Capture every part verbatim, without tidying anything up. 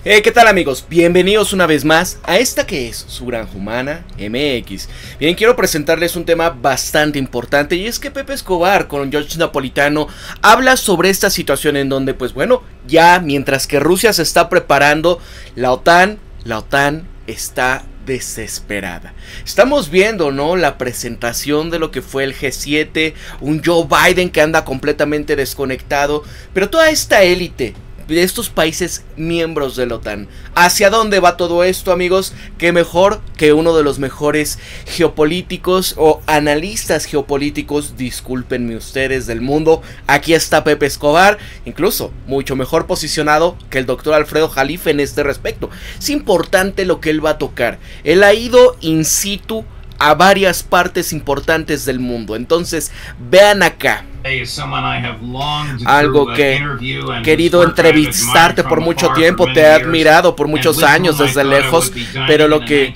Eh, ¿qué tal, amigos? Bienvenidos una vez más a esta que es su Granja Humana M X. Bien, quiero presentarles un tema bastante importante, y es que Pepe Escobar con George Napolitano habla sobre esta situación en donde, pues bueno, ya mientras que Rusia se está preparando, la OTAN, la OTAN está desesperada. Estamos viendo, ¿no?, la presentación de lo que fue el G siete, un Joe Biden que anda completamente desconectado, pero toda esta élite de estos países miembros de la OTAN. ¿Hacia dónde va todo esto, amigos? Qué mejor que uno de los mejores geopolíticos o analistas geopolíticos, discúlpenme ustedes, del mundo. Aquí está Pepe Escobar, incluso mucho mejor posicionado que el doctor Alfredo Jalife en este respecto. Es importante lo que él va a tocar. Él ha ido in situ a varias partes importantes del mundo. Entonces, vean acá. Algo que he querido entrevistarte por mucho tiempo, te he admirado por muchos años desde lejos, pero lo que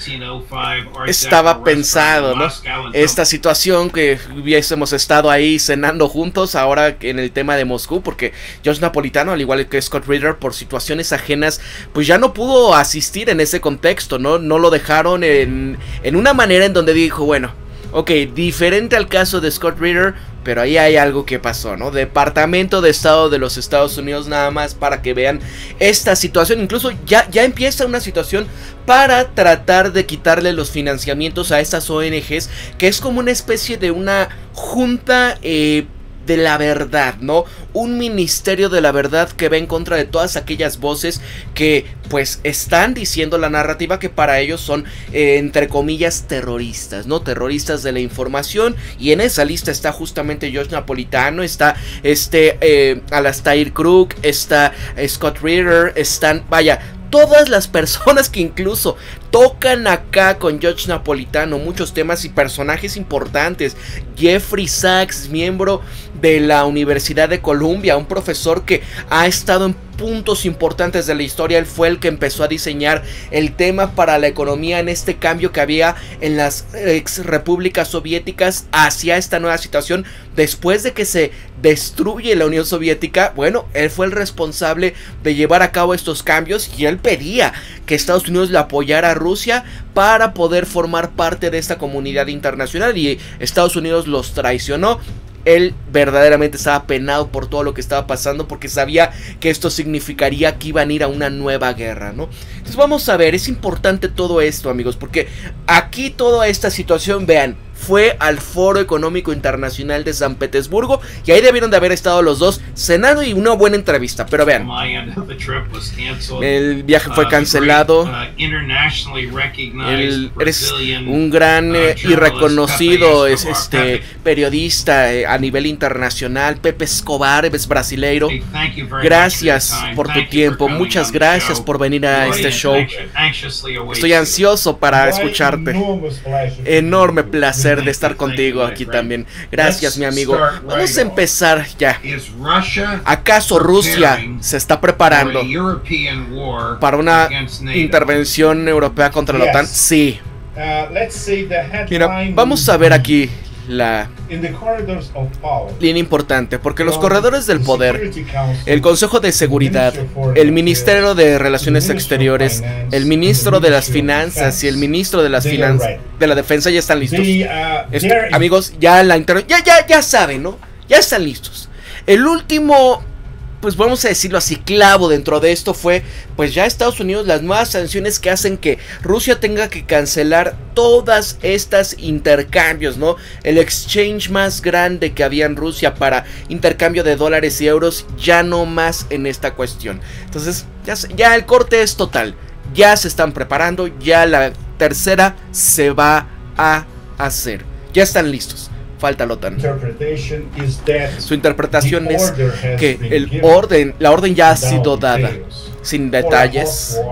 estaba pensado, ¿no? Esta situación que hubiésemos estado ahí cenando juntos ahora en el tema de Moscú, porque George Napolitano, al igual que Scott Ritter, por situaciones ajenas, pues ya no pudo asistir en ese contexto, ¿no? No lo dejaron en, en una manera en donde dijo, bueno, ok, diferente al caso de Scott Ritter, pero ahí hay algo que pasó, ¿no? Departamento de Estado de los Estados Unidos, nada más para que vean esta situación. Incluso ya, ya empieza una situación para tratar de quitarle los financiamientos a estas O N Ges, que es como una especie de una junta eh, de la verdad, ¿no? Un ministerio de la verdad que va en contra de todas aquellas voces que pues están diciendo la narrativa que para ellos son eh, entre comillas terroristas, ¿no? Terroristas de la información, y en esa lista está justamente George Napolitano, está este eh, Alastair Crooke, está eh, Scott Ritter, están, vaya, todas las personas que incluso tocan acá con George Napolitano muchos temas y personajes importantes. Jeffrey Sachs, miembro de la Universidad de Columbia, un profesor que ha estado en puntos importantes de la historia. Él fue el que empezó a diseñar el tema para la economía en este cambio que había en las ex repúblicas soviéticas hacia esta nueva situación después de que se destruye la Unión Soviética. Bueno, él fue el responsable de llevar a cabo estos cambios, y él pedía que Estados Unidos le apoyara a Rusia para poder formar parte de esta comunidad internacional, y Estados Unidos los traicionó. Él verdaderamente estaba penado por todo lo que estaba pasando, porque sabía que esto significaría que iban a ir a una nueva guerra, ¿no? Entonces vamos a ver, es importante todo esto, amigos, porque aquí toda esta situación, vean, fue al Foro Económico Internacional de San Petersburgo, y ahí debieron de haber estado los dos cenando y una buena entrevista. Pero vean, el viaje fue cancelado. Él eres un gran eh, y reconocido es, este, periodista eh, a nivel internacional. Pepe Escobar es brasileiro. Gracias por tu tiempo, muchas gracias por venir a este show. Estoy ansioso para escucharte. Enorme placer de estar contigo aquí también. Gracias, mi amigo. Vamos a empezar ya. ¿Acaso Rusia se está preparando para una intervención europea contra la OTAN? Sí. Mira, vamos a ver aquí la línea importante, porque los corredores del poder, el Consejo de Seguridad, el Ministerio de Relaciones Exteriores, el Ministro de las Finanzas y el Ministro de las Finanzas de la Defensa ya están listos. Esto, amigos, ya la inter... ya ya ya saben, ¿no? Ya están listos. El último, pues vamos a decirlo así, clavo dentro de esto fue, pues ya Estados Unidos, las nuevas sanciones que hacen que Rusia tenga que cancelar todas estas intercambios, ¿no? El exchange más grande que había en Rusia para intercambio de dólares y euros, ya no más en esta cuestión. Entonces, ya, ya el corte es total. Ya se están preparando, ya la tercera se va a hacer. Ya están listos. Falta la OTAN. Su interpretación es que el orden, la orden ya ha sido dada, sin detalles,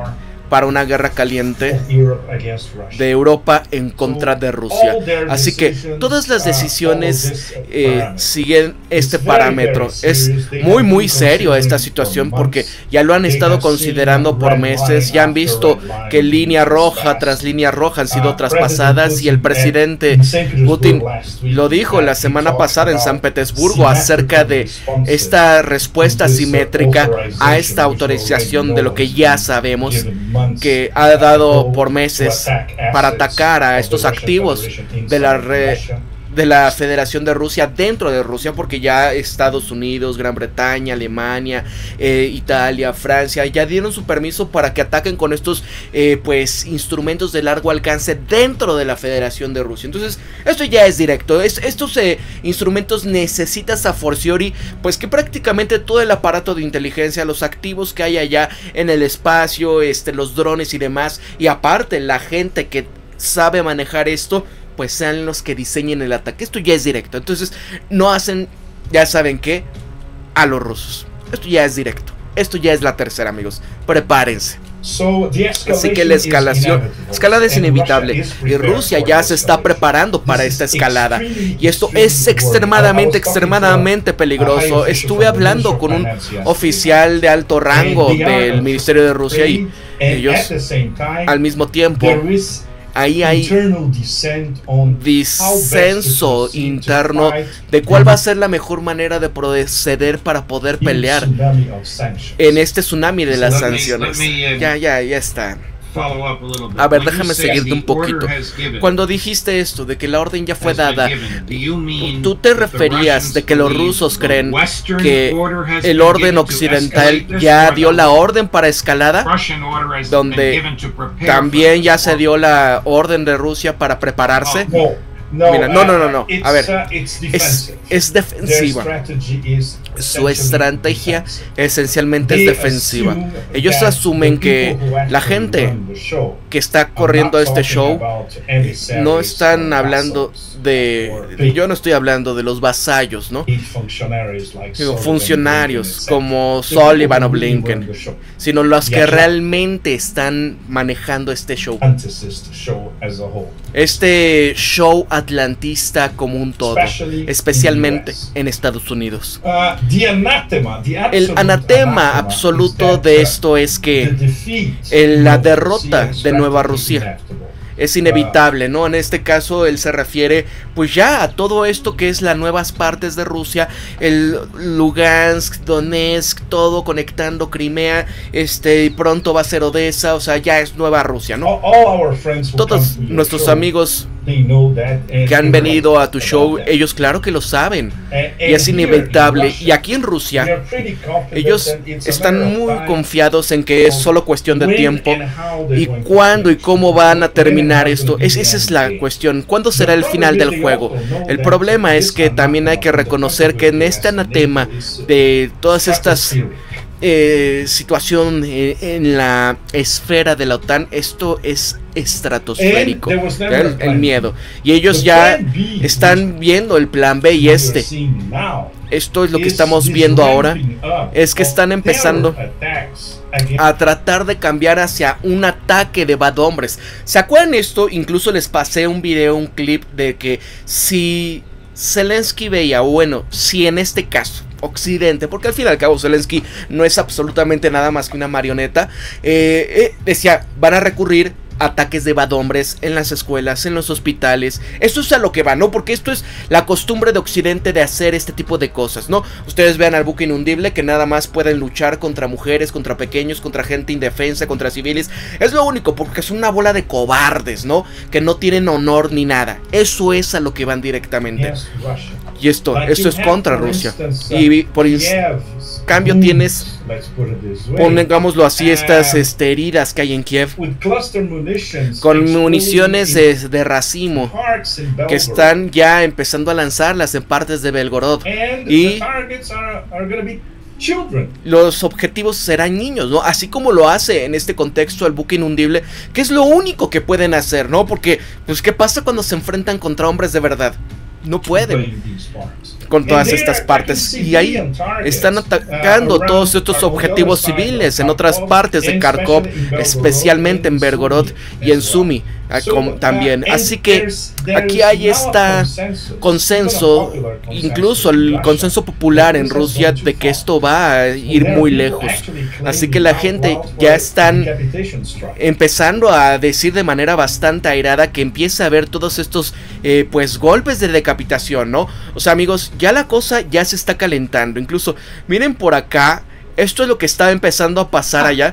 para una guerra caliente de Europa en contra de Rusia. Así que todas las decisiones eh, siguen este parámetro. Es muy muy serio esta situación porque ya lo han estado considerando por meses, ya han visto que línea roja tras línea roja han sido traspasadas y el presidente Putin lo dijo la semana pasada en San Petersburgo acerca de esta respuesta simétrica a esta autorización de lo que ya sabemos que ha dado por meses para atacar a estos activos de la red de la Federación de Rusia dentro de Rusia, porque ya Estados Unidos, Gran Bretaña, Alemania, eh, Italia, Francia ya dieron su permiso para que ataquen con estos eh, pues instrumentos de largo alcance dentro de la Federación de Rusia. Entonces esto ya es directo. Es, estos eh, instrumentos necesitas a forciori pues que prácticamente todo el aparato de inteligencia, los activos que hay allá en el espacio, este, los drones y demás, y aparte la gente que sabe manejar esto, pues sean los que diseñen el ataque. Esto ya es directo. Entonces no hacen, ya saben qué, a los rusos. Esto ya es directo. Esto ya es la tercera, amigos. Prepárense. Así que la escalación, escalada es inevitable y Rusia ya se está preparando para esta escalada y esto es extremadamente, extremadamente peligroso. Estuve hablando con un oficial de alto rango del Ministerio de Rusia y ellos al mismo tiempo ahí hay disenso interno de cuál va a ser la mejor manera de proceder para poder pelear en este tsunami de las sanciones. Ya, ya, ya está. A ver, déjame seguirte un poquito. Cuando dijiste esto de que la orden ya fue dada, ¿tú te referías de que los rusos creen que el orden occidental ya dio la orden para escalada? Donde también ya se dio la orden de Rusia para prepararse. Mira, no, no, no, no. A ver, es, es defensiva. Su estrategia esencialmente es defensiva. Ellos asumen que la gente que está corriendo este show no están hablando de... Yo no estoy hablando de los vasallos, ¿no? Funcionarios como Sullivan o Blinken, sino los que realmente están manejando este show. Este show atlantista como un todo, especialmente en Estados Unidos. El anatema absoluto de esto es que la derrota de Nueva Rusia es inevitable, ¿no? En este caso él se refiere pues ya a todo esto que es las nuevas partes de Rusia, el Lugansk, Donetsk, todo conectando Crimea, este, y pronto va a ser Odessa, o sea, ya es Nueva Rusia, ¿no? Todos nuestros amigos que han venido a tu show, ellos claro que lo saben y es inevitable. Y aquí en Rusia ellos están muy confiados en que es solo cuestión de tiempo y cuándo y cómo van a terminar esto. Es, esa es la cuestión. ¿Cuándo será el final del juego? El problema es que también hay que reconocer que en este anatema de todas estas Eh, situación eh, en la esfera de la OTAN, esto es estratosférico, el, el miedo, y ellos ya están viendo el plan B y este esto es lo que estamos viendo ahora, es que están empezando a tratar de cambiar hacia un ataque de bad hombres. ¿Se acuerdan esto? Incluso les pasé un video, un clip de que si Zelensky veía, bueno, si en este caso Occidente, porque al fin y al cabo Zelensky no es absolutamente nada más que una marioneta, eh, eh, decía, van a recurrir a ataques de bad hombres en las escuelas, en los hospitales. Esto es a lo que va, ¿no? Porque esto es la costumbre de Occidente de hacer este tipo de cosas, ¿no? Ustedes vean al buque inundible, que nada más pueden luchar contra mujeres, contra pequeños, contra gente indefensa, contra civiles. Es lo único, porque son una bola de cobardes, ¿no? Que no tienen honor ni nada. Eso es a lo que van directamente. Y esto, esto es contra Rusia. Y por cambio tienes, pongámoslo así, estas este, heridas que hay en Kiev, con municiones de, de racimo, que están ya empezando a lanzarlas en partes de Belgorod. Y los objetivos serán niños, ¿no? Así como lo hace en este contexto el buque inundible, que es lo único que pueden hacer, ¿no? Porque, pues, ¿qué pasa cuando se enfrentan contra hombres de verdad? No pueden. con todas estas partes. Y ahí están atacando todos estos objetivos civiles en otras partes de Kharkov, especialmente en Belgorod y en Sumy también. Así que aquí hay este consenso, incluso el consenso popular en Rusia, de que esto va a ir muy lejos. Así que la gente ya están empezando a decir de manera bastante airada que empieza a haber todos estos eh, pues golpes de decapitación, ¿no? O sea, amigos, ya la cosa ya se está calentando. Incluso miren por acá, esto es lo que estaba empezando a pasar allá,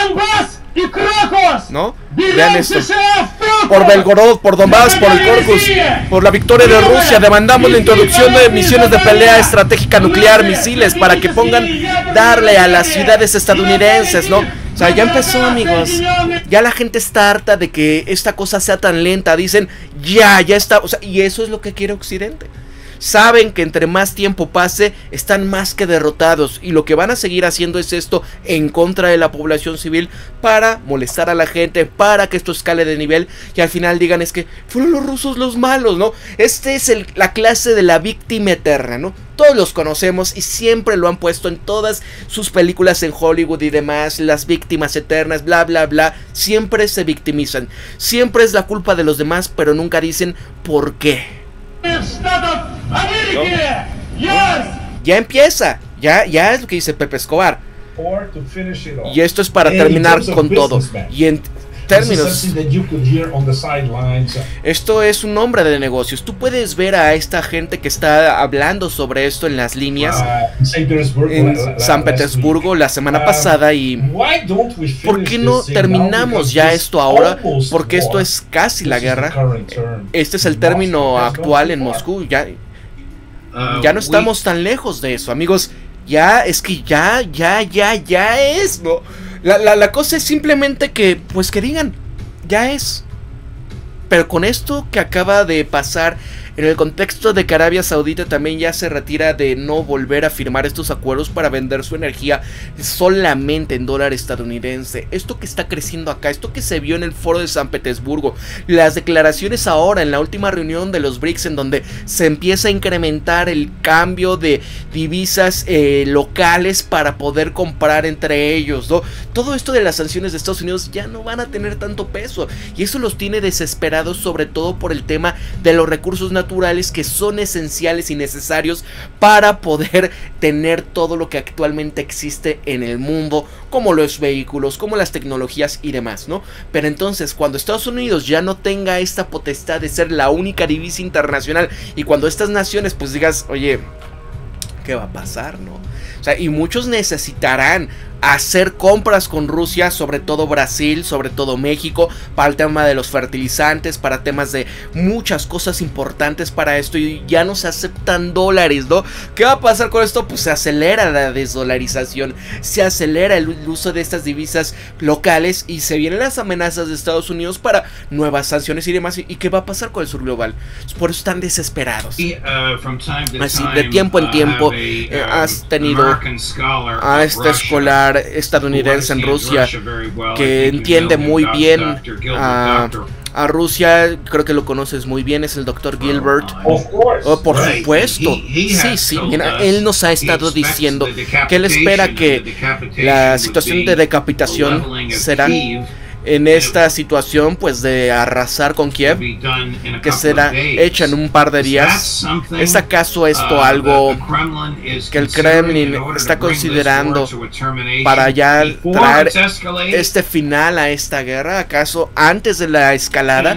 ¿no? Vean esto. Por Belgorod, por Donbass, por el Korkus, por la victoria de Rusia, demandamos la introducción de misiones de pelea estratégica nuclear, misiles, para que pongan darle a las ciudades estadounidenses, ¿no? O sea, ya empezó, amigos. Ya la gente está harta de que esta cosa sea tan lenta. Dicen, ya, ya está. O sea, y eso es lo que quiere Occidente. Saben que entre más tiempo pase, están más que derrotados. Y lo que van a seguir haciendo es esto en contra de la población civil, para molestar a la gente, para que esto escale de nivel. Y al final digan, es que fueron los rusos los malos, ¿no? Este es el, la clase de la víctima eterna, ¿no? Todos los conocemos y siempre lo han puesto en todas sus películas en Hollywood y demás. Las víctimas eternas, bla, bla, bla. Siempre se victimizan. Siempre es la culpa de los demás, pero nunca dicen por qué. ¿No? Ya empieza, ya, ya es lo que dice Pepe Escobar. Y esto es para terminar con todo. Y en términos, esto es un hombre de negocios. Tú puedes ver a esta gente que está hablando sobre esto en las líneas en San Petersburgo la semana pasada. Y ¿por qué no terminamos ya esto ahora? Porque esto es casi la guerra. Este es el término actual en Moscú. Ya, ya no estamos tan lejos de eso, amigos. Ya, es que ya, ya, ya, ya es, ¿no? La, la, la cosa es simplemente que, pues que digan, ya es. Pero con esto que acaba de pasar, en el contexto de que Arabia Saudita también ya se retira de no volver a firmar estos acuerdos para vender su energía solamente en dólar estadounidense. Esto que está creciendo acá, esto que se vio en el foro de San Petersburgo, las declaraciones ahora en la última reunión de los BRICS, en donde se empieza a incrementar el cambio de divisas eh, locales para poder comprar entre ellos, ¿no? Todo esto de las sanciones de Estados Unidos ya no van a tener tanto peso, y eso los tiene desesperados, sobre todo por el tema de los recursos naturales naturales que son esenciales y necesarios para poder tener todo lo que actualmente existe en el mundo, como los vehículos, como las tecnologías y demás, ¿no? Pero entonces, cuando Estados Unidos ya no tenga esta potestad de ser la única divisa internacional, y cuando estas naciones pues digas, oye, ¿qué va a pasar, no? O sea, y muchos necesitarán hacer compras con Rusia, sobre todo Brasil, sobre todo México, para el tema de los fertilizantes, para temas de muchas cosas importantes para esto, y ya no se aceptan dólares, ¿no? ¿Qué va a pasar con esto? Pues se acelera la desdolarización, se acelera el uso de estas divisas locales, y se vienen las amenazas de Estados Unidos para nuevas sanciones y demás. ¿Y qué va a pasar con el sur global? Por eso están desesperados. Así, de tiempo en tiempo, eh, has tenido a este escolar estadounidense en Rusia que entiende muy bien a, a Rusia, creo que lo conoces muy bien, es el doctor Gilbert. Oh, por supuesto, sí, sí, mira, él nos ha estado diciendo que él espera que la situación de decapitación será en esta situación pues de arrasar con Kiev, que será hecha en un par de días. ¿Es acaso esto algo que el Kremlin está considerando para ya traer este final a esta guerra? ¿Acaso antes de la escalada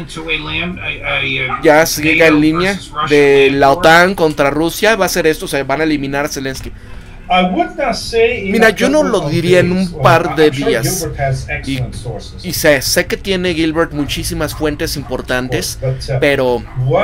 ya siga en línea de la OTAN contra Rusia? ¿Va a ser esto? ¿Se van a eliminar a Zelensky? Mira, yo no lo diría en un par de días. Y, y sé, sé que tiene Gilbert muchísimas fuentes importantes, pero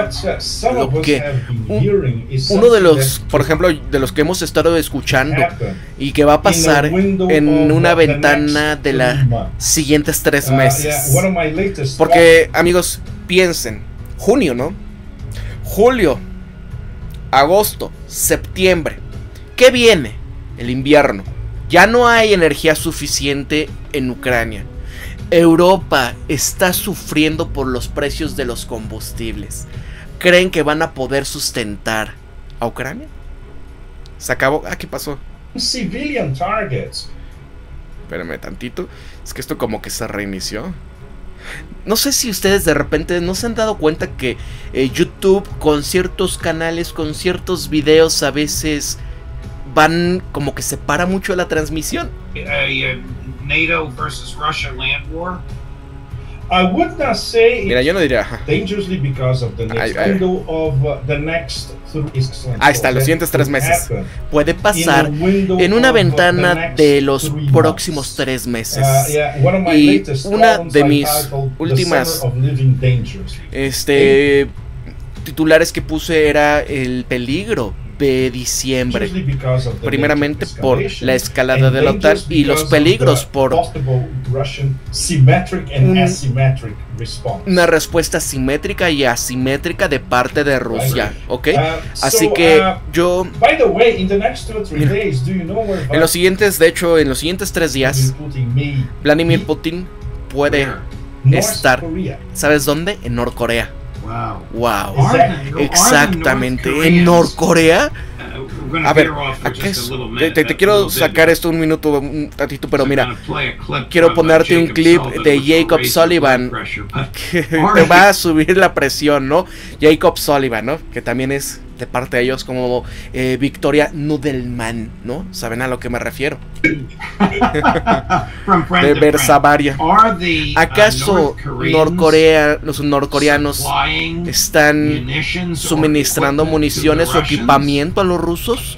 lo que un, uno de los, por ejemplo, de los que hemos estado escuchando y que va a pasar en una ventana de los siguientes tres meses. Porque, amigos, piensen, junio, ¿no? Julio, agosto, septiembre. ¿Qué viene? El invierno. Ya no hay energía suficiente en Ucrania. Europa está sufriendo por los precios de los combustibles. ¿Creen que van a poder sustentar a Ucrania? Se acabó. Ah, ¿qué pasó? Civilian targets. Espérame tantito. Es que esto como que se reinició. No sé si ustedes de repente no se han dado cuenta que eh, YouTube con ciertos canales, con ciertos videos a veces van como que separa mucho la transmisión. Uh, uh, NATO versus Russia land war. I would not say Mira, yo no diría ajá. dangerously because of the next Ay, ay. window of uh, the next three is Ahí está, los siguientes tres meses. Puede pasar en una ventana de los próximos tres meses. Y una de mis últimas este titulares que puse era el peligro de diciembre, primeramente por la escalada de la OTAN y los peligros por una respuesta simétrica y asimétrica de parte de Rusia, ¿ok? Así que yo, en los siguientes, de hecho, en los siguientes tres días, Vladimir Putin puede estar, ¿sabes dónde? En Norcorea. Wow, exactamente, en Norcorea. A ver, acá es, te, te, te quiero sacar esto un minuto, un tantito, pero mira, quiero ponerte un clip de Jacob Sullivan que te va a subir la presión, ¿no? Jacob Sullivan, ¿no? Que también es de parte de ellos como eh, Victoria Nudelman, ¿no? ¿Saben a lo que me refiero? De Bersavaria. ¿Acaso Norcorea, los norcoreanos están suministrando municiones o equipamiento a los rusos?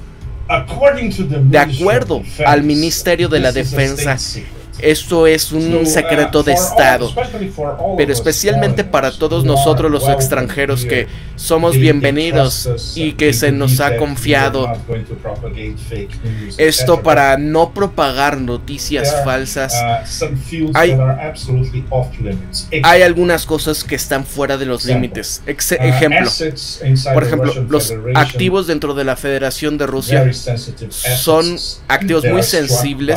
De acuerdo al Ministerio de la Defensa, esto es un secreto de Estado, pero especialmente para todos nosotros los extranjeros que somos bienvenidos y que se nos ha confiado esto para no propagar noticias falsas. Hay, hay algunas cosas que están fuera de los límites. Ex ejemplo, por ejemplo, los activos dentro de la Federación de Rusia son activos muy sensibles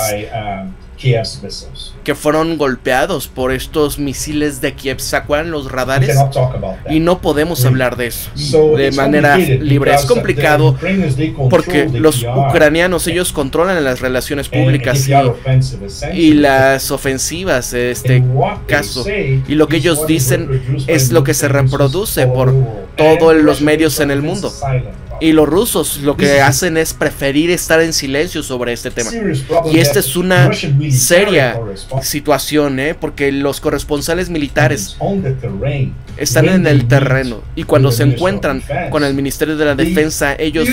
que fueron golpeados por estos misiles de Kiev. ¿Se acuerdan los radares? Y no podemos hablar de eso de manera libre. Es complicado porque los ucranianos, ellos controlan las relaciones públicas y, y las ofensivas en este caso. Y lo que ellos dicen es lo que se reproduce por todos los medios en el mundo. Y los rusos lo que hacen es preferir estar en silencio sobre este tema. Y esta es una seria situación, ¿eh? Porque los corresponsales militares están en el terreno. Y cuando se encuentran con el Ministerio de la Defensa, ellos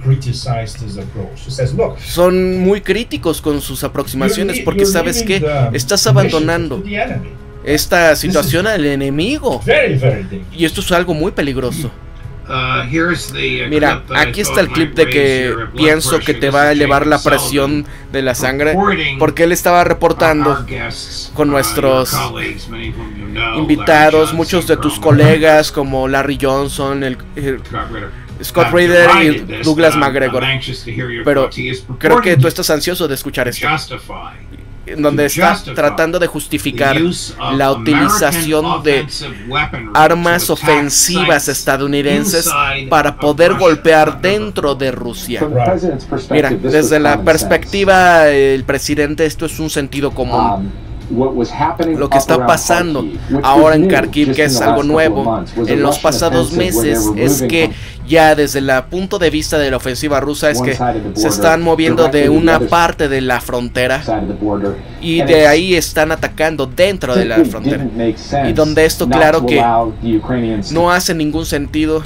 son muy críticos con sus aproximaciones. Porque sabes que estás abandonando esta situación al enemigo. Y esto es algo muy peligroso. Mira, aquí está el clip de que pienso que te va a elevar la presión de la sangre, porque él estaba reportando con nuestros invitados, muchos de tus colegas como Larry Johnson, el, el Scott Ritter y Douglas McGregor. Pero creo que tú estás ansioso de escuchar esto, en donde está tratando de justificar la utilización de armas ofensivas estadounidenses para poder golpear dentro de Rusia. Mira, desde la perspectiva del presidente, esto es un sentido común. Lo que está pasando ahora en Kharkiv, que es algo nuevo en los pasados meses, es que ya desde el punto de vista de la ofensiva rusa es que se están moviendo de una parte de la frontera y de ahí están atacando dentro de la frontera, y donde esto claro que no hace ningún sentido.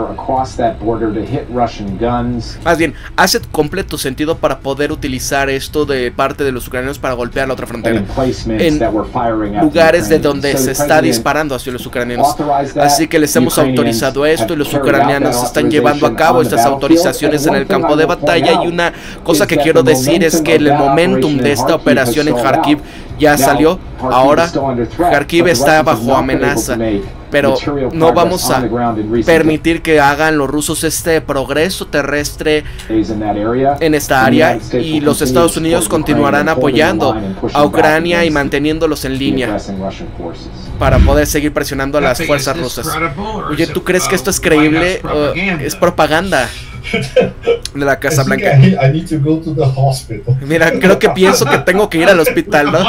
Más bien, hace completo sentido para poder utilizar esto de parte de los ucranianos para golpear la otra frontera en lugares de donde se está disparando hacia los ucranianos. Así que les hemos autorizado esto y los ucranianos están llevando a cabo estas autorizaciones en el campo de batalla. Y una cosa que quiero decir es que el momentum de esta operación en Kharkiv ya salió. Ahora Kharkiv está bajo amenaza, pero no vamos a permitir que hagan los rusos este progreso terrestre en esta área, y los Estados Unidos continuarán apoyando a Ucrania y manteniéndolos en línea para poder seguir presionando a las fuerzas rusas. Oye, ¿tú crees que esto es creíble? Uh, es propaganda. de la Casa I think Blanca. I, I need to go to the hospital. Mira, creo que pienso que tengo que ir al hospital, ¿no?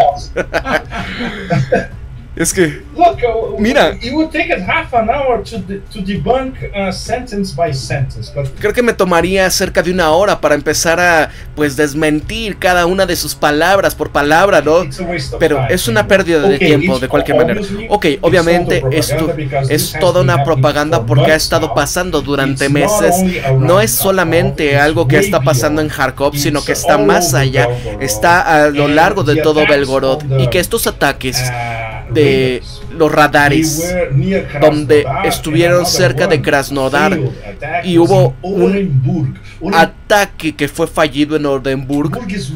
Es que, Look, uh, mira, it would take us half an hour to de to debunk uh, sentence by sentence, but creo que me tomaría cerca de una hora para empezar a, pues, desmentir cada una de sus palabras por palabra, ¿no? it's a waste of Pero time. es una pérdida de Okay, tiempo it's de cualquier manera. obviously- Ok, it's obviamente all esto propaganda because es this has toda been una happening propaganda for porque ha months estado now. pasando durante It's not meses. only around No es Kharkov, solamente it's algo que way está pasando en beyond. Kharkov, sino que It's está all más over allá, Belgorod. está a lo And largo de the todo attacks Belgorod, on the, y que estos ataques uh, de radars, los radares, they were near donde Krasnodar, estuvieron and cerca another de one Krasnodar, failed attack y was hubo in un Orenburg. Oren- ataque que fue fallido en Ordenburg Orenburg is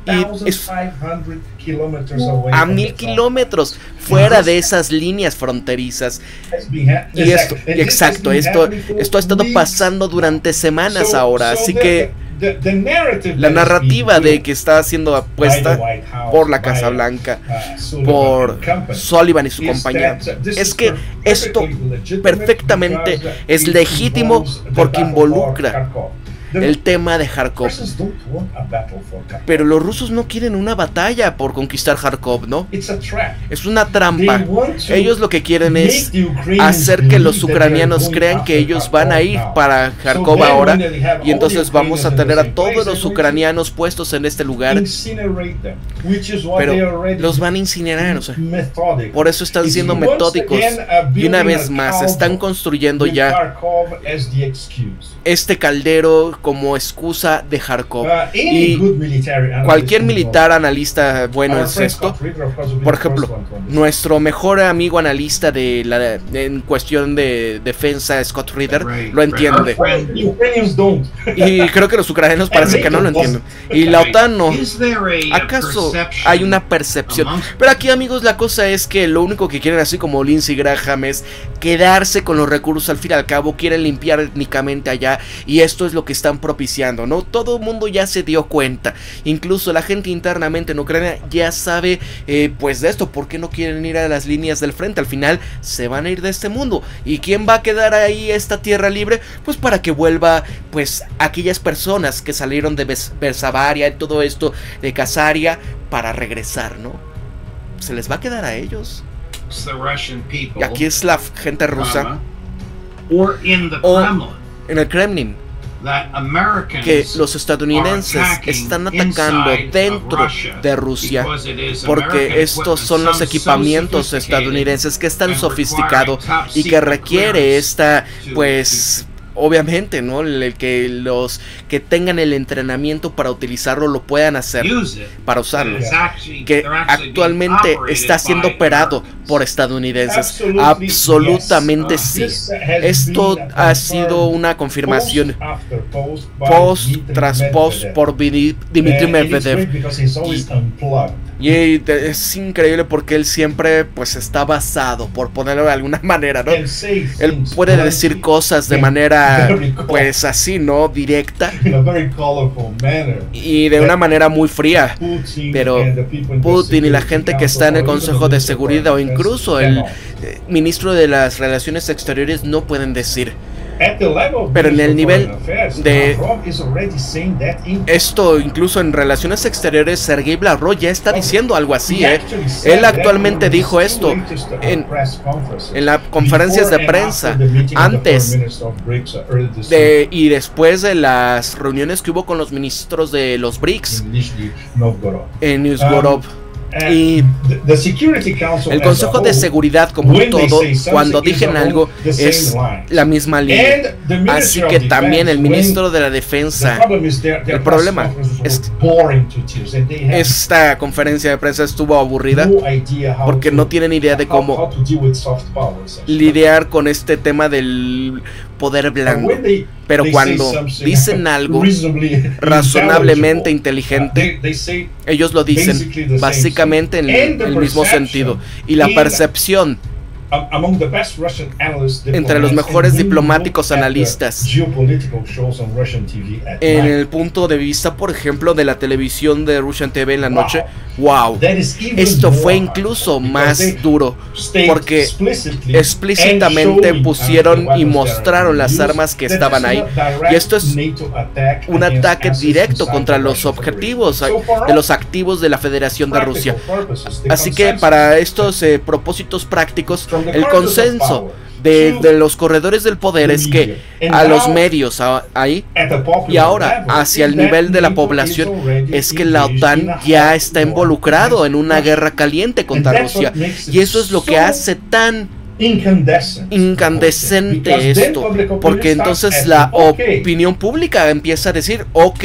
y es fifteen hundred kilometers away a from mil the top. kilómetros fuera de esas líneas fronterizas. Has been ha- Y esto, exactly. And this exacto, has been esto, happening for esto ha estado weeks. pasando durante semanas So- ahora, so así the- que the- the narrative la that is narrativa being de que está siendo built by apuesta the White House, por la by, Casa Blanca, uh, Sullivan por and company, Sullivan y su is compañía, that, uh, this es is que esto perfectly legitimate perfectamente because, uh, es it legítimo involves the porque battle for involucra Kharkov. The el tema de Kharkov. Russians don't want a battle for Kharkov. Pero los rusos no quieren una batalla por conquistar Kharkov, ¿no? It's a trap. Es una They trampa. want to Ellos lo que quieren make es the Ukrainians hacer que los believe that they're ucranianos going crean que after ellos van a Kharkov ir now. para So Kharkov then ahora, when they have all y entonces the vamos a Ukrainians in tener the a same todos place, los they're going to ucranianos puestos en este lugar, incinerate them, which is what they pero already los van a incinerar, o sea, methodical. por eso están It's siendo once metódicos. again, uh, Y una building vez a más, caldero están construyendo with ya Kharkov as the excuse. este caldero como excusa de Kharkov. Uh, any Y good military analyst cualquier will know. militar analista bueno Our es friend esto. Scott Ritter, of course, will be Por the first ejemplo, one to understand. nuestro mejor amigo analista de la en cuestión de defensa, Scott Ritter, Right, lo right. entiende. Friend. The Ukrainians don't. Y creo que los ucranianos parece que no lo entienden. Y la OTAN no. Is there a, a ¿Acaso perception hay una percepción? amongst- Pero aquí, amigos, la cosa es que lo único que quieren, así como Lindsey Graham, es quedarse con los recursos. Al fin y al cabo quieren limpiar étnicamente allá, y esto es lo que están propiciando, ¿no? Todo el mundo ya se dio cuenta, incluso la gente internamente en Ucrania ya sabe eh, pues de esto. ¿Por qué no quieren ir a las líneas del frente? Al final se van a ir de este mundo. ¿Y quién va a quedar ahí esta tierra libre? Pues para que vuelva pues aquellas personas que salieron de Bes Bersavaria y todo esto, de Casaria, para regresar, ¿no? Se les va a quedar a ellos. the Russian people, Y aquí es la gente rusa, comma, or in the o Kremlin, en el Kremlin, that Americans que los estadounidenses are attacking están atacando inside of dentro Russia de Rusia, because it is porque American estos son equipment, los some so equipamientos sophisticated estadounidenses que es tan and sofisticado requiring top y que secret requiere clearance esta, to- pues, obviamente, ¿no? El, el que los que tengan el entrenamiento para utilizarlo lo puedan hacer, use it. para usarlo, It's actually- que they're actually being actualmente operated está siendo by operado Americans. por estadounidenses. Absolutely, Absolutamente yes. sí. This has Esto been ha sido confirmed una confirmación post after post by post Dmitry tras post Medvedev. por Dmitry Uh, it is Medvedev. great because he's always unplugged. Y es increíble porque él siempre pues está basado, por ponerlo de alguna manera, ¿no? And say Él things puede bluntly decir cosas de and manera very cold, pues así, ¿no? Directa, in a very colorful manner. y de una manera muy fría. Putin Pero and the people in the Putin y la Security gente que está en el Council, or Consejo even de the Seguridad o Minister of incluso Defense, el cannot. eh, ministro de las Relaciones Exteriores no pueden decir At the level of pero en el Minister of nivel Foreign Affairs, de- Lavrov is already saying that in esto. Incluso en Relaciones Exteriores, Sergei Lavrov ya está diciendo algo así, He ¿eh? actually said Él that actualmente in his dijo esto latest, uh, en, press conferences, en las conferencias de before and prensa, after the meeting of the antes foreign minister of BRICS, uh, early this de, y después de las reuniones que hubo con los ministros de los week BRICS in Nizhny Novgorod. en Nizhgorod. And Y the, the Security Council el as a Consejo de whole, Seguridad como un when they todo, say something, cuando is dijen along algo, the same es lines. la misma línea. And the Ministry Así of que también el Defense, ministro de la when the Defensa, problem is their- their el press problema conferences were es- boring to tears, and they have esta conferencia de prensa estuvo aburrida no idea how porque to- no tienen idea de how- cómo how to deal with soft power, essentially. lidiar con este tema del poder And blando. when they- Pero they cuando say something dicen algo reasonably razonablemente intelligible, inteligente, uh, they- they say ellos lo dicen basically the same básicamente en thing. And the el mismo perception sentido. Y la in- percepción am- among the best Russian analysts, entre los diplomats, mejores and when you diplomáticos look at the analistas geopolitical shows on Russian T V at en night, el punto de vista, por ejemplo, de la televisión de Russian T V en la noche, wow, Wow, esto fue incluso más duro, porque explícitamente pusieron y mostraron las armas que estaban ahí, y esto es un ataque directo contra los objetivos de los activos de la Federación de Rusia. Así que para estos eh, propósitos prácticos, el consenso De, de los corredores del poder es que a los medios a, ahí y ahora hacia el nivel de la población es que la OTAN ya está involucrado en una guerra caliente contra Rusia, y eso es lo que hace tan incandescente esto, porque entonces la opinión pública empieza a decir, ok,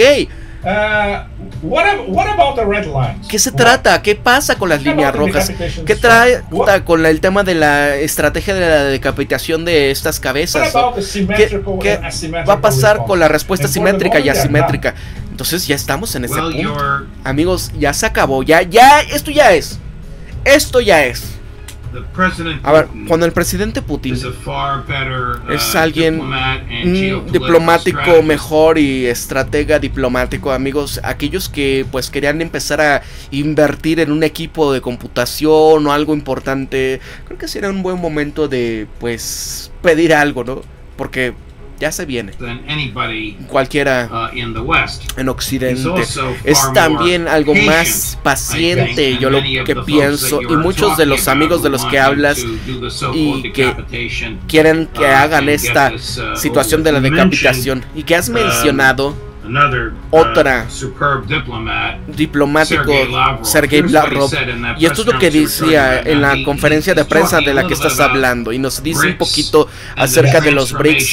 ¿qué se trata? ¿Qué pasa con las líneas rojas? ¿Qué trata con el tema de la estrategia de la decapitación de estas cabezas? ¿Qué, qué va a pasar con la respuesta simétrica y asimétrica? Entonces ya estamos en ese punto. Amigos, ya se acabó. Ya, ya, esto ya es. Esto ya es. A ver, cuando el presidente Putin es alguien mm, diplomático mejor y estratega diplomático, amigos, aquellos que pues querían empezar a invertir en un equipo de computación o algo importante, creo que sería un buen momento de pues pedir algo, ¿no? Porque ya se viene. Cualquiera en Occidente es también algo más paciente, yo lo que pienso, y muchos de los amigos de los que hablas y que quieren que hagan esta situación de la decapitación y que has mencionado otra diplomático, Sergei Lavrov, y esto es lo que decía en la conferencia de prensa de la que estás hablando, y nos dice un poquito acerca de los BRICS,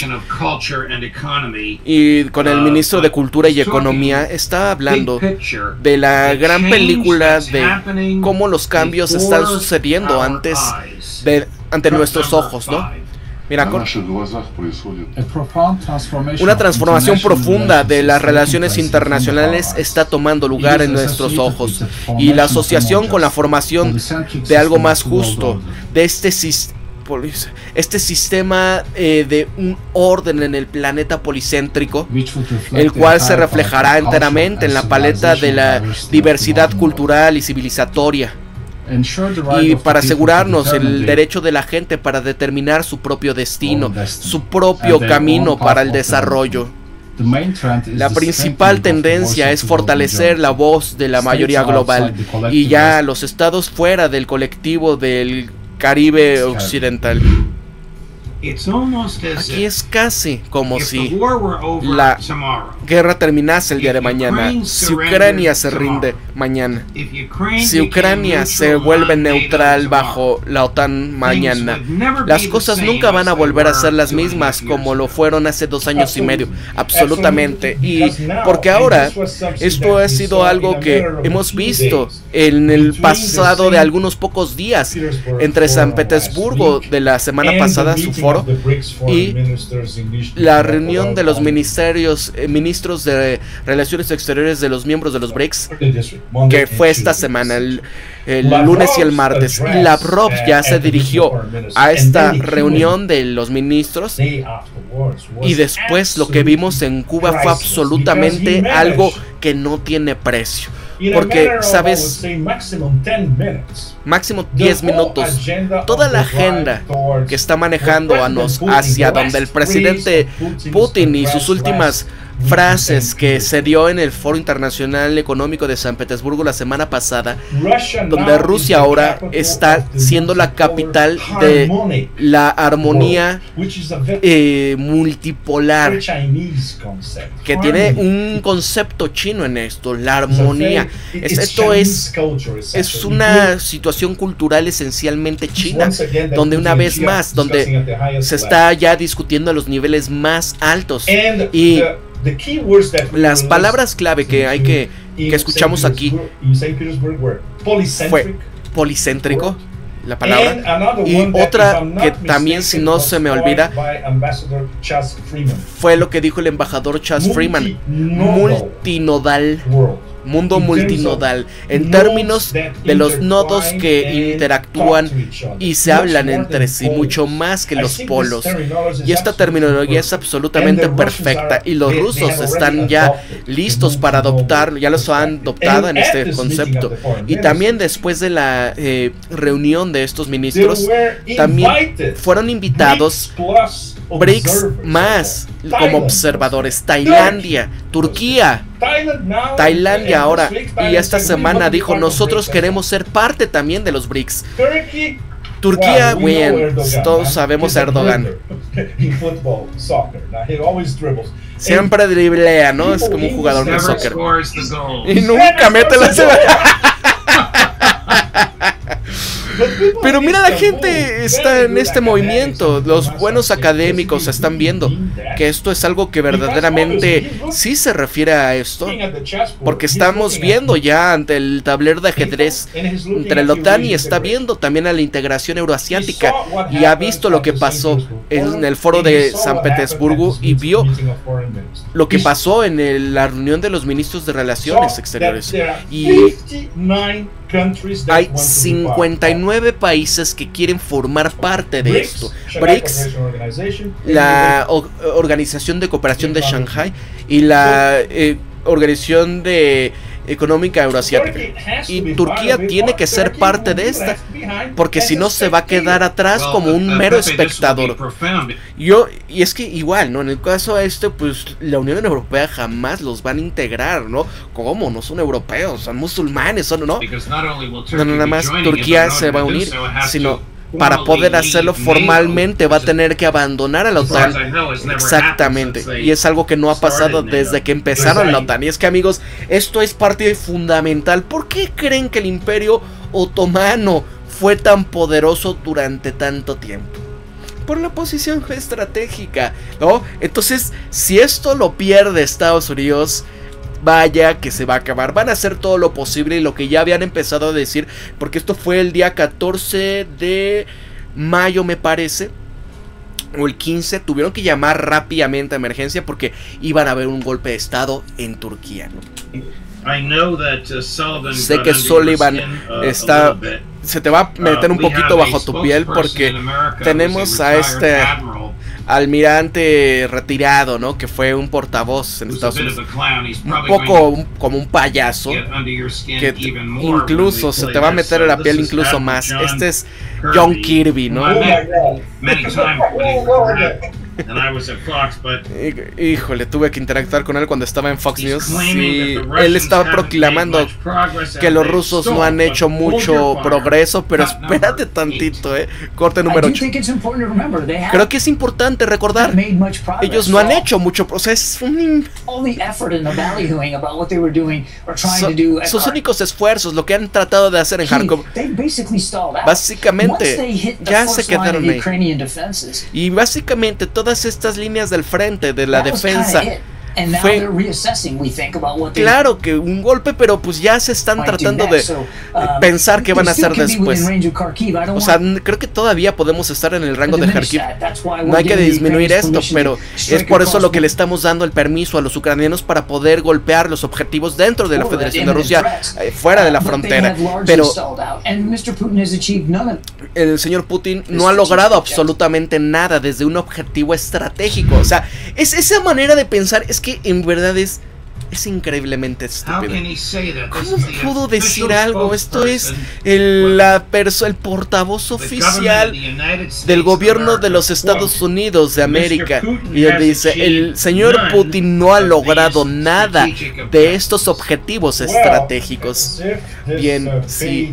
y con el ministro de Cultura y Economía está hablando de la gran película de cómo los cambios están sucediendo antes de, ante nuestros ojos, ¿no? Mira, con una transformación profunda de las relaciones internacionales está tomando lugar en nuestros ojos, y la asociación con la formación de algo más justo, de este sistema, este sistema eh, de un orden en el planeta policéntrico, el cual se reflejará enteramente en la paleta de la diversidad cultural y civilizatoria, y para asegurarnos el derecho de la gente para determinar su propio destino, su propio camino para el desarrollo. La principal tendencia es fortalecer la voz de la mayoría global, y ya los estados fuera del colectivo del Caribe Occidental. Aquí es casi como si la guerra terminase el día de mañana. Si Ucrania se rinde mañana, si Ucrania se vuelve neutral bajo la OTAN mañana, las cosas nunca van a volver a ser las mismas como lo fueron hace dos años y medio. Absolutamente. Y porque ahora esto ha sido algo que hemos visto en el pasado de algunos pocos días entre San Petersburgo de la semana pasada, su foro, y la reunión de los ministerios eh, ministros de Relaciones Exteriores de los miembros de los BRICS, que fue esta semana, el, el lunes y el martes. Y Lavrov ya se dirigió a esta reunión de los ministros, y después lo que vimos en Cuba fue absolutamente algo que no tiene precio. Porque, ¿sabes? Máximo diez minutos. Toda la agenda que está manejando a nos hacia donde el presidente Putin y sus últimas frases que se dio en el Foro Internacional Económico de San Petersburgo la semana pasada, donde Rusia ahora está siendo la capital de la armonía eh, multipolar, que tiene un concepto chino en esto, la armonía. Es, esto es, es una situación cultural esencialmente china, donde una vez más, donde se está ya discutiendo a los niveles más altos, y las palabras clave que hay que, que escuchamos aquí fue policéntrico, la palabra, y otra que también, si no se me olvida, fue lo que dijo el embajador Chas Freeman: multinodal, mundo multinodal, en términos de los nodos que interactúan y se hablan entre sí, mucho más que los polos. Y esta terminología es absolutamente perfecta y los rusos están ya listos para adoptar, ya los han adoptado en este concepto. Y también después de la eh, reunión de estos ministros, también fueron invitados B R I C S más como observadores, Tailandia, Turquía, Tailandia ahora, y esta semana dijo, nosotros queremos ser parte también de los B R I C S. Turquía, bueno, todos sabemos a Erdogan. Siempre driblea, ¿no? Es como un jugador de soccer. Y nunca mete la Pero mira, la gente está en este movimiento. Los buenos académicos están viendo que esto es algo que verdaderamente sí se refiere a esto, porque estamos viendo ya ante el tablero de ajedrez entre la OTAN y está viendo también a la integración euroasiática y ha visto lo que pasó en el foro de San Petersburgo y vio lo que pasó en el, la reunión de los ministros de Relaciones Exteriores. Y hay cincuenta y nueve países que quieren formar parte de esto. B R I C S, la o Organización de Cooperación de Shanghai y la eh, Organización de Económica Euroasiática. Y Turquía tiene que ser parte de esta, porque si no se va a quedar atrás como un mero espectador. Yo, y es que igual, ¿no? En el caso este, pues la Unión Europea jamás los van a integrar, ¿no? ¿Cómo? No son europeos, son musulmanes, son, ¿no? No, nada más Turquía se va a unir, sino para poder hacerlo formalmente va a tener que abandonar a la OTAN. Exactamente. Y es algo que no ha pasado desde que empezaron la OTAN. Y es que, amigos, esto es parte fundamental. ¿Por qué creen que el Imperio Otomano fue tan poderoso durante tanto tiempo? Por la posición estratégica, ¿no? Entonces, si esto lo pierde Estados Unidos, vaya que se va a acabar. Van a hacer todo lo posible y lo que ya habían empezado a decir, porque esto fue el día catorce de mayo, me parece, o el quince. Tuvieron que llamar rápidamente a emergencia porque iban a haber un golpe de estado en Turquía, ¿no? Sé que Sullivan está, se te va a meter un poquito bajo tu piel porque tenemos a este almirante retirado, ¿no? Que fue un portavoz en Estados Unidos, un poco un, como un payaso, que incluso se te va a meter en la piel incluso más. Este es John Kirby, ¿no? Híjole, tuve que interactuar con él cuando estaba en Fox News y él estaba proclamando que los rusos no han hecho mucho progreso, pero espérate tantito, eh. Corte número ocho. Creo que es importante recordar, ellos no han hecho mucho progreso. Sus únicos esfuerzos, lo que han tratado de hacer en Kharkov, básicamente ya se quedaron ahí. Y básicamente todas estas líneas del frente de la defensa fue, claro que un golpe, pero pues ya se están tratando de pensar qué van a hacer después. O sea, creo que todavía podemos estar en el rango de Kharkiv. No hay que disminuir esto, pero es por eso lo que le estamos dando el permiso a los ucranianos para poder golpear los objetivos dentro de la Federación de Rusia, eh, fuera de la frontera. Pero el señor Putin no ha logrado absolutamente nada desde un objetivo estratégico. O sea, es esa manera de pensar, es que en verdad es, es increíblemente estúpido. ¿Cómo pudo decir algo? Esto es el, la perso el portavoz oficial del gobierno de los Estados Unidos de América. Y él dice, el señor Putin no ha logrado nada de estos objetivos estratégicos. Bien, sí.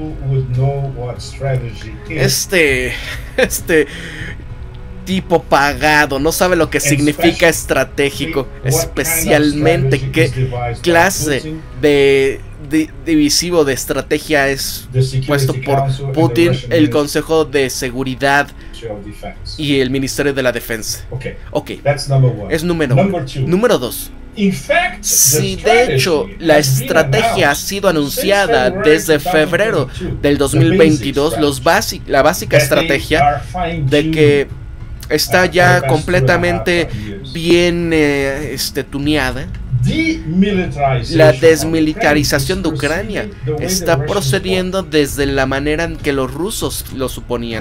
Este... Este... tipo pagado, no sabe lo que significa estratégico, especialmente qué clase de, de divisivo de estrategia es puesto por Putin, el Consejo de Seguridad y el Ministerio de la Defensa. Ok, es número uno. Número dos. Si de hecho la estrategia ha sido anunciada desde febrero del dos mil veintidós, los basic, la básica estrategia de que está ya completamente bien eh, este, tuneada, La desmilitarización de Ucrania está procediendo desde la manera en que los rusos lo suponían.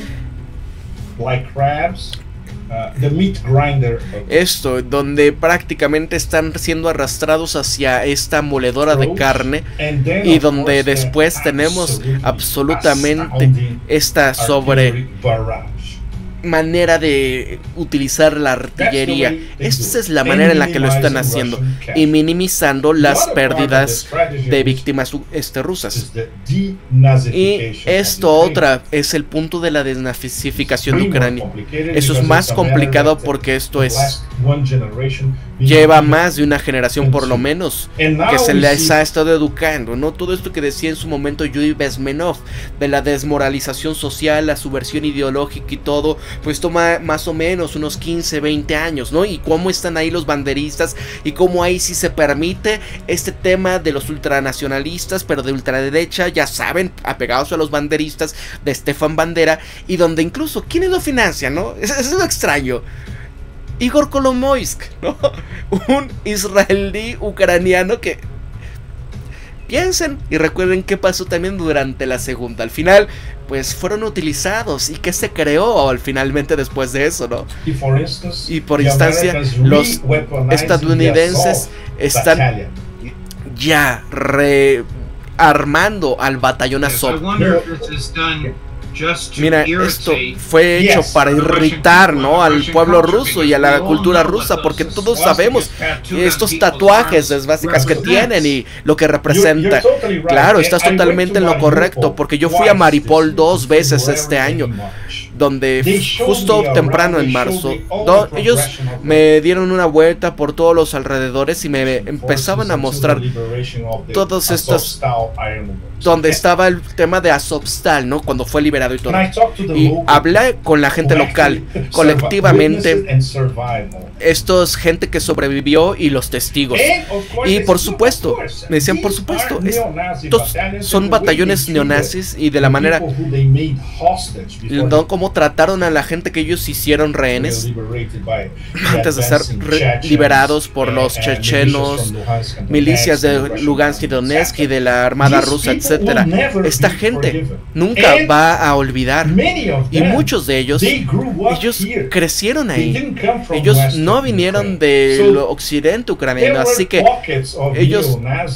Esto, donde prácticamente están siendo arrastrados hacia esta moledora de carne, y donde después tenemos absolutamente esta sobre manera de utilizar la artillería. Esta es la manera en la que lo están haciendo, y minimizando las pérdidas de víctimas este, rusas. Y esto otra es el punto de la desnazificación de Ucrania. Eso es más complicado porque esto es lleva más de una generación por lo menos que se les ha estado educando, ¿no? Todo esto que decía en su momento Yuri Bezmenov de la desmoralización social, la subversión ideológica y todo, pues toma más o menos unos quince, veinte años, ¿no? Y cómo están ahí los banderistas, y cómo ahí sí se permite este tema de los ultranacionalistas, pero de ultraderecha, ya saben, apegados a los banderistas de Stefan Bandera, y donde incluso, ¿quiénes lo financian, no? Eso es lo extraño. Igor Kolomoysk, ¿no? Un israelí ucraniano que... Piensen y recuerden qué pasó también durante la segunda. Al final, pues fueron utilizados. ¿Y qué se creó al finalmente después de eso, no? Y por, estos, y por instancia, los estadounidenses están ya rearmando al batallón Azov. Mira, esto fue hecho para irritar, ¿no?, al pueblo ruso y a la cultura rusa, porque todos sabemos estos tatuajes esvásticas que tienen y lo que representa. Claro, estás totalmente en lo correcto, porque yo fui a Mariupol dos veces este año, donde justo temprano en marzo, do, ellos me dieron una vuelta por todos los alrededores y me empezaban a mostrar todos estos, donde estaba el tema de Azovstal, ¿no?, cuando fue liberado y todo. Y hablé con la gente local, colectivamente, estos gente que sobrevivió y los testigos. Y por supuesto, me decían, por supuesto, estos son batallones neonazis, y de la manera ¿no?, cómo trataron a la gente que ellos hicieron rehenes antes de ser liberados por los chechenos, milicias de Lugansk y Donetsk y de la armada rusa, etcétera. Esta gente nunca va a olvidar, y muchos de ellos ellos crecieron ahí. Ellos no vinieron del occidente ucraniano, así que ellos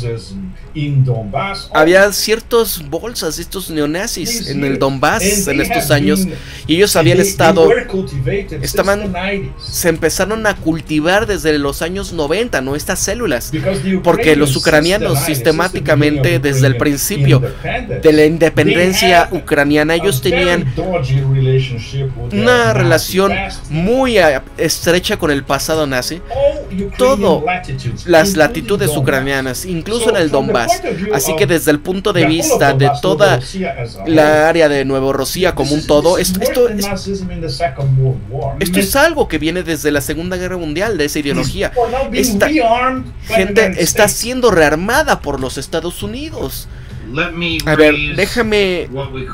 había ciertas bolsas de estos neonazis en el Donbass en estos años, y ellos habían estado estaban se empezaron a cultivar desde los años noventa, ¿no?, estas células, porque los ucranianos sistemáticamente desde el principio de la independencia ucraniana ellos tenían una relación muy estrecha con el pasado nazi, todo las latitudes ucranianas, incluso en el Donbass. Así que desde el punto de vista de toda la área de Nuevorosía como un todo, esto, esto, es, esto es algo que viene desde la Segunda Guerra Mundial, de esa ideología. Esta gente está siendo rearmada por los Estados Unidos. A ver, déjame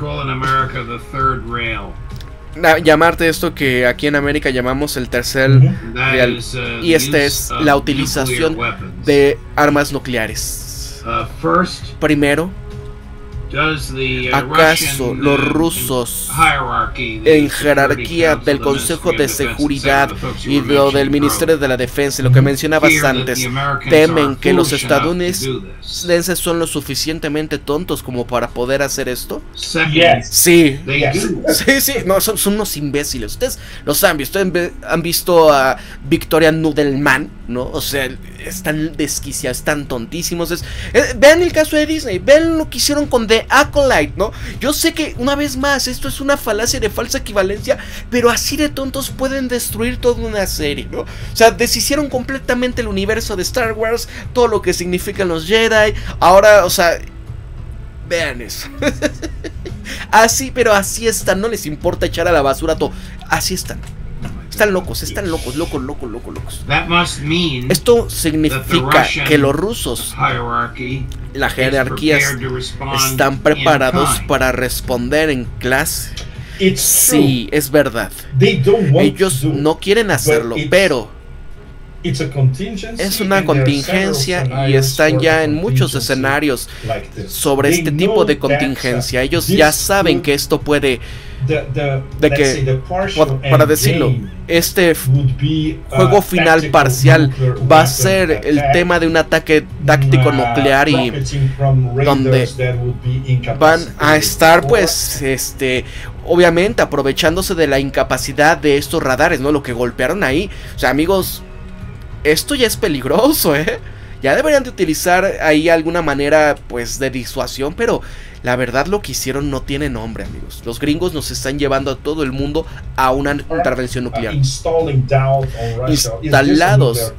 llamarte esto que aquí en América llamamos el tercer real, y este es la utilización de armas nucleares. Primero, ¿acaso los rusos en jerarquía del Consejo de Seguridad y lo del Ministerio de la Defensa y lo que mencionabas antes temen que los estadounidenses son lo suficientemente tontos como para poder hacer esto? Sí, sí, sí, no, son, son unos imbéciles. Ustedes los han visto, han visto a Victoria Nudelman, ¿no? O sea, están desquiciados, están tontísimos. Es, eh, vean el caso de Disney, vean lo que hicieron con The Acolyte, ¿no? Yo sé que, una vez más, esto es una falacia de falsa equivalencia, pero así de tontos pueden destruir toda una serie, ¿no? O sea, deshicieron completamente el universo de Star Wars, todo lo que significan los Jedi. Ahora, o sea, vean eso. Así, pero así están, no les importa echar a la basura todo. Así están. Están locos, están locos, locos, locos, locos, locos. Esto significa que los rusos, las jerarquías, están preparados para responder en clase. Sí, es verdad. Ellos no quieren hacerlo, pero Es una contingencia y están ya en muchos escenarios sobre este tipo de contingencia. Ellos ya saben que esto puede, de que, para decirlo, este juego final parcial va a ser el tema de un ataque táctico nuclear y donde van a estar, pues, este, obviamente aprovechándose de la incapacidad de estos radares, ¿no? Lo que golpearon ahí. O sea, amigos, esto ya es peligroso, ¿eh? Ya deberían de utilizar ahí alguna manera, pues, de disuasión, pero la verdad lo que hicieron no tiene nombre, amigos. Los gringos nos están llevando a todo el mundo a una intervención nuclear. Instalados.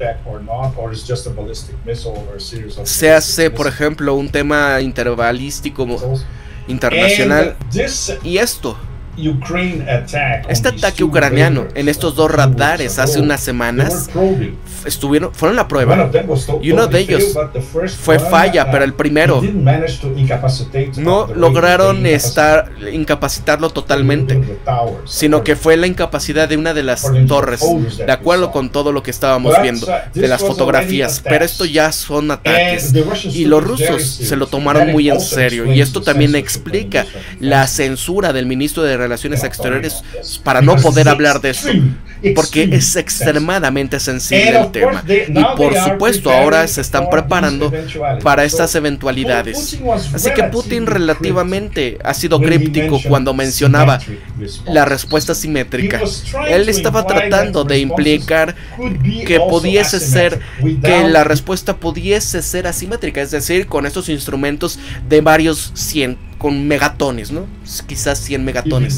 Se hace, por ejemplo, un tema interbalístico internacional. Y esto... Este ataque ucraniano en estos dos radares hace unas semanas estuvieron, fueron la prueba, y uno de ellos fue falla, pero el primero no lograron estar incapacitarlo totalmente, sino que fue la incapacidad de una de las torres, de acuerdo con todo lo que estábamos viendo de las fotografías. Pero esto ya son ataques y los rusos se lo tomaron muy en serio, y esto también explica la censura del ministro de Relaciones Exteriores para no poder hablar de esto, porque es extremadamente sensible el tema. Y por supuesto ahora se están preparando para estas eventualidades. Así que Putin relativamente ha sido críptico cuando mencionaba la respuesta simétrica. Él estaba tratando de implicar que pudiese ser, que la respuesta pudiese ser asimétrica, es decir, con estos instrumentos de varios cien, con megatones, ¿no? Quizás cien megatones.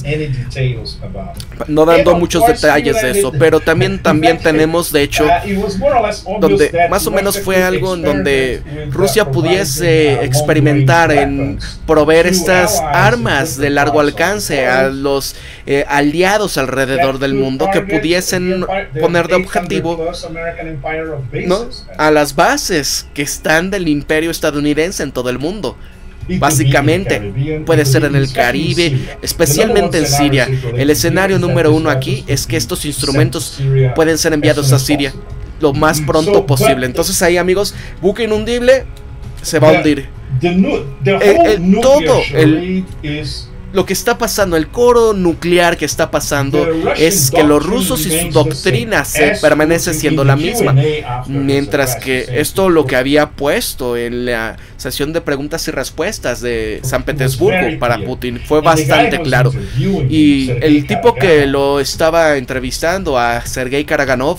No dando muchos detalles de eso, pero también, también tenemos, de hecho, donde más o menos fue algo en donde Rusia pudiese experimentar en proveer estas armas de largo alcance a los eh, aliados alrededor del mundo, que pudiesen poner de objetivo, ¿no?, a las bases que están del imperio estadounidense en todo el mundo. Básicamente puede ser en el Caribe, especialmente en Siria. El escenario número uno aquí es que estos instrumentos pueden ser enviados a Siria lo más pronto posible. Entonces ahí, amigos, buque inundible se va a hundir. El, el, todo el, lo que está pasando, el coro nuclear que está pasando, es que los rusos y su doctrina se permanece siendo la misma, mientras que esto lo que había puesto en la sesión de preguntas y respuestas de San Petersburgo para Putin fue bastante claro. Y el tipo que lo estaba entrevistando, a Sergei Karaganov,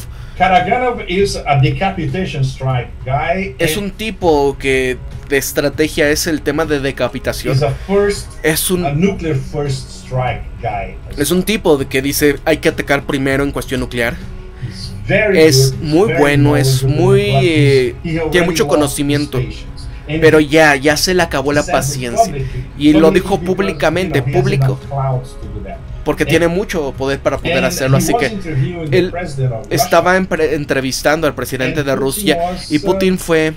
es un tipo que de estrategia es el tema de decapitación. Es un es un tipo de que dice hay que atacar primero en cuestión nuclear. Es muy bueno, es muy eh, tiene mucho conocimiento, pero ya ya se le acabó la paciencia, y lo dijo públicamente, público, porque tiene mucho poder para poder hacerlo. Así que él estaba entrevistando al presidente de Rusia, y Putin fue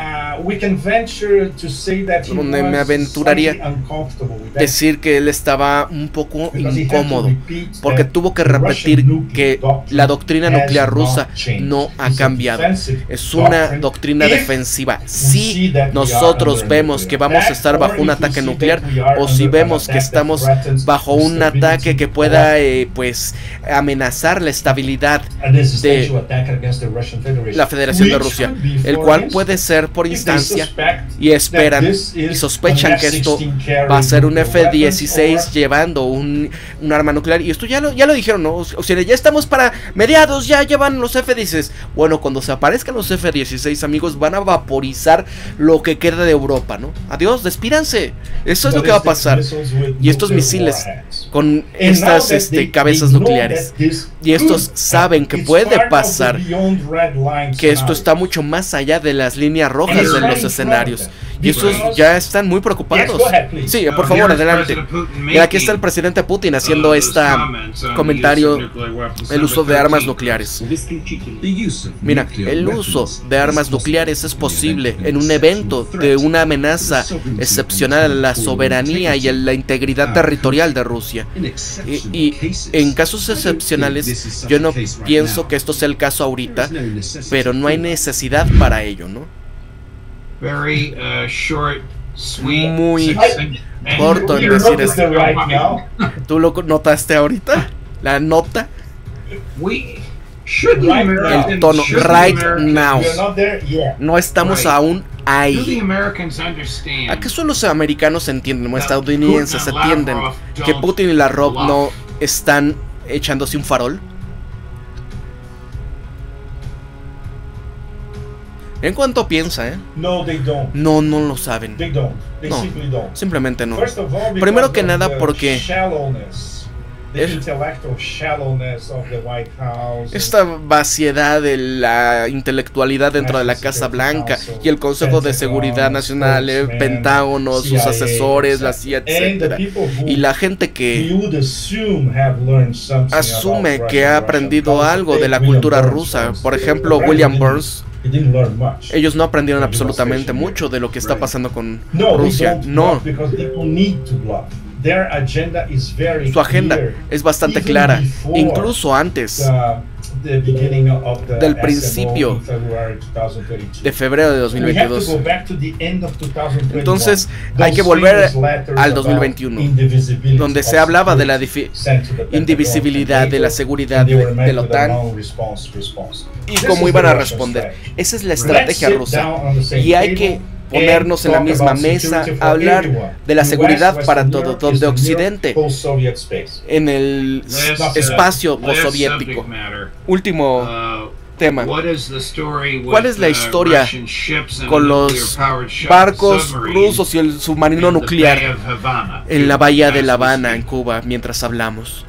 donde me aventuraría decir que él estaba un poco incómodo, porque tuvo que repetir que la doctrina nuclear rusa no ha cambiado. Es una doctrina defensiva. Si nosotros vemos que vamos a estar bajo un ataque nuclear, o si vemos que estamos bajo un ataque que pueda eh, pues amenazar la estabilidad de la Federación de Rusia, el cual puede ser por instancia, y esperan y sospechan que esto va a ser un F dieciséis llevando un, un arma nuclear. Y esto ya lo, ya lo dijeron, ¿no? O sea, ya estamos para mediados, ya llevan los F dieciséis. Bueno, cuando se aparezcan los F dieciséis, amigos, van a vaporizar lo que queda de Europa, ¿no? Adiós, despídanse. Eso es lo que va a pasar. Y estos misiles con estas este, cabezas nucleares, y estos saben que puede pasar, que esto está mucho más allá de las líneas rojas de los escenarios, Y esos ya están muy preocupados. Sí, por favor, adelante. Y aquí está el presidente Putin haciendo este comentario, el uso de armas nucleares. Mira, el uso de armas nucleares es posible en un evento de una amenaza excepcional a la soberanía y a la integridad territorial de Rusia. Y, y en casos excepcionales, yo no pienso que esto sea el caso ahorita, pero no hay necesidad para ello, ¿no? Muy corto en decir esto. ¿Tú lo notaste ahorita? ¿La nota? El tono, right now. No estamos aún ahí. ¿Acaso los americanos entienden, los estadounidenses entienden que Putin y Lavrov no están echándose un farol? ¿En cuánto piensa, eh? No, no lo saben. No, simplemente no. Primero que nada porque esta vaciedad de la intelectualidad dentro de la Casa Blanca y el Consejo de Seguridad Nacional, el Pentágono, sus asesores, la C I A, etcétera, y la gente que asume que ha aprendido algo de la cultura rusa, por ejemplo William Burns. Ellos no aprendieron absolutamente mucho de lo que está pasando con Rusia. No. Su agenda es bastante clara, incluso antes del principio de febrero de dos mil veintidós. Entonces hay que volver al dos mil veintiuno, donde se hablaba de la indivisibilidad, de la seguridad de, de la OTAN y cómo iban a responder. Esa es la estrategia rusa, y hay que ponernos en la misma mesa, hablar de la seguridad para todo, donde Occidente, en el espacio postsoviético. Último tema. ¿Cuál es la historia con los barcos rusos y el submarino nuclear en la bahía de La Habana, en Cuba, mientras hablamos?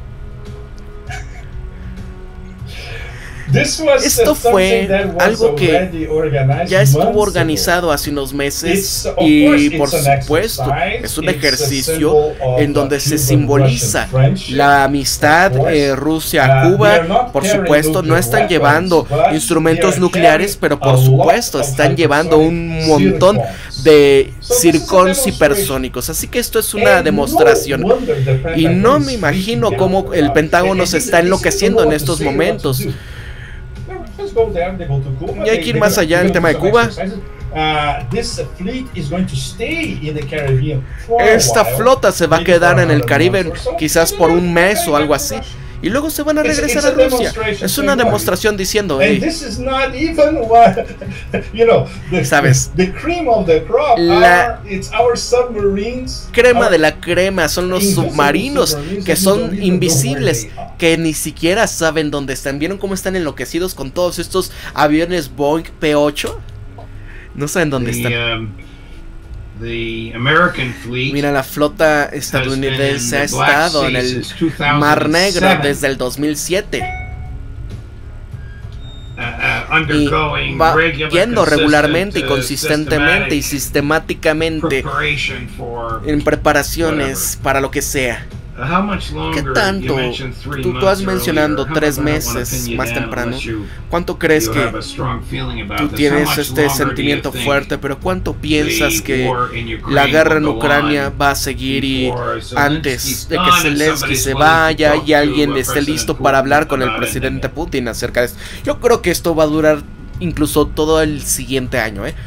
Esto fue algo que ya estuvo organizado hace unos meses y, por supuesto, es un ejercicio en donde se simboliza la amistad eh, Rusia-Cuba. Por supuesto, no están llevando instrumentos nucleares, pero por supuesto están llevando un montón de zircons hipersónicos. Así que esto es una demostración. Y no me imagino cómo el Pentágono se está enloqueciendo en estos momentos. Y hay que ir más allá en el tema de Cuba. Esta flota se va a quedar en el Caribe quizás por un mes o algo así, y luego se van a regresar a Rusia. Es una demostración diciendo, hey, ¿sabes? La crema de la crema son los submarinos que son invisibles, que ni siquiera saben dónde están. ¿Vieron cómo están enloquecidos con todos estos aviones Boeing P ocho? No saben dónde están. Mira, la flota estadounidense ha estado en el Mar Negro desde el dos mil siete. Y va yendo regularmente y consistentemente y sistemáticamente en preparaciones para lo que sea. ¿Qué tanto? Tú, tú has mencionado tres meses más temprano. ¿Cuánto crees que tú tienes este sentimiento fuerte? Pero ¿cuánto piensas que la guerra en Ucrania va a seguir, y antes de que Zelensky se vaya y alguien esté listo para hablar con el presidente Putin acerca de esto? Yo creo que esto va a durar incluso todo el siguiente año, ¿eh?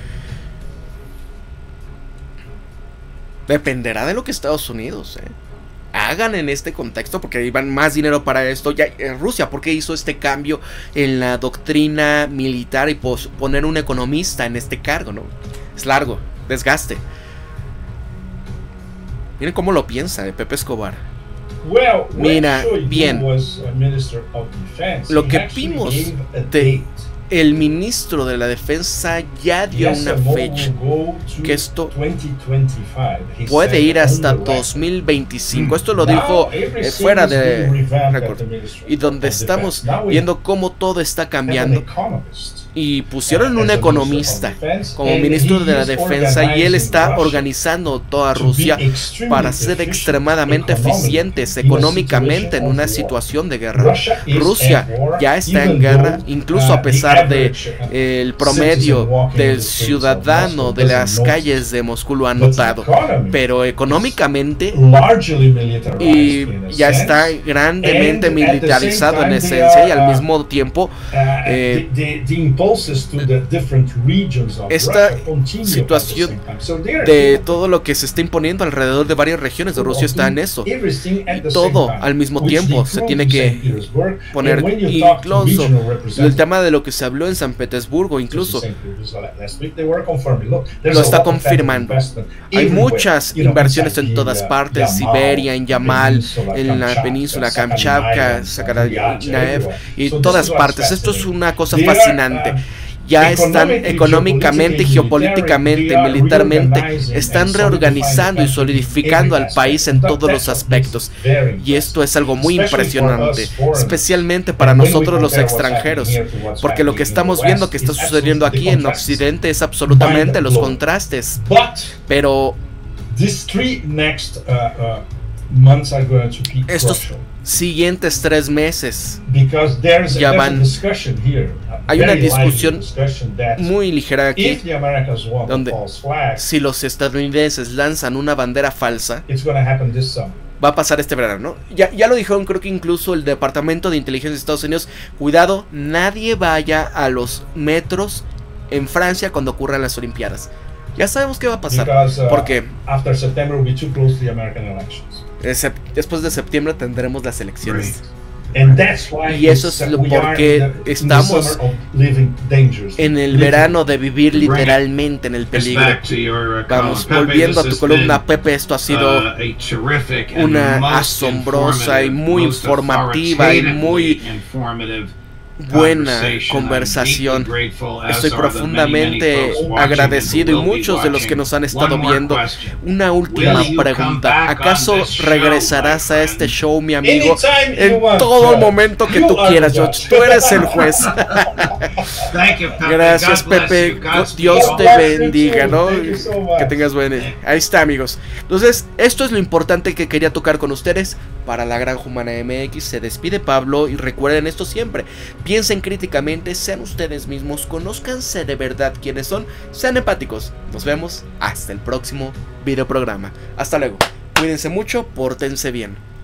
Dependerá de lo que Estados Unidos, ¿eh? hagan en este contexto, porque iban más dinero para esto. Ya en Rusia, ¿por qué hizo este cambio en la doctrina militar y poner un economista en este cargo? No, es largo, desgaste. Miren cómo lo piensa, eh, Pepe Escobar. Mira, bien, lo que vimos de el ministro de la defensa ya dio una fecha, que esto puede ir hasta dos mil veinticinco. Esto lo dijo eh, fuera de récord, y donde estamos viendo cómo todo está cambiando. y pusieron un economista como ministro de la defensa, y él está organizando toda Rusia para ser extremadamente eficientes económicamente en una situación de guerra. Rusia ya está en guerra, incluso a pesar de eh, el promedio del ciudadano de las calles de Moscú lo ha notado, pero económicamente y ya está grandemente militarizado en esencia, y al mismo tiempo eh, esta situación de todo lo que se está imponiendo alrededor de varias regiones de Rusia está en eso, y todo al mismo tiempo se tiene que poner, incluso el tema de lo que se habló en San Petersburgo, incluso lo está confirmando. Hay muchas inversiones en todas partes, Siberia, en Yamal, en la península Kamchatka, Sakhalin y todas partes. Esto es una cosa fascinante. Ya están económicamente, geopolíticamente, militarmente, están reorganizando y solidificando al país en todos los aspectos. Y esto es algo muy impresionante, especialmente para nosotros los extranjeros, porque lo que estamos viendo que está sucediendo aquí en Occidente es absolutamente los contrastes. Pero estos siguientes tres meses ya van. Hay una discusión muy ligera aquí, donde si los estadounidenses lanzan una bandera falsa, va a pasar este verano, ¿no? Ya, ya lo dijeron, creo que incluso el Departamento de Inteligencia de Estados Unidos: cuidado, nadie vaya a los metros en Francia cuando ocurran las Olimpiadas. Ya sabemos qué va a pasar, porque después de septiembre tendremos las elecciones. Y eso es lo porque estamos en el verano de vivir literalmente en el peligro. Vamos, volviendo a tu columna, Pepe, esto ha sido una asombrosa y muy informativa y muy buena conversación. Estoy profundamente agradecido, y muchos de los que nos han estado viendo. Una última pregunta: ¿acaso regresarás a este show, mi amigo, en todo el momento que tú quieras, George? Tú eres el juez. Gracias, Pepe. Dios te bendiga, ¿no? Que tengas buen día. Ahí está, amigos. Entonces, esto es lo importante que quería tocar con ustedes. Para La Granja Humana M X se despide Pablo, y recuerden esto siempre: piensen críticamente, sean ustedes mismos, conózcanse de verdad quiénes son, sean empáticos. Nos vemos hasta el próximo video programa. Hasta luego. Cuídense mucho, pórtense bien.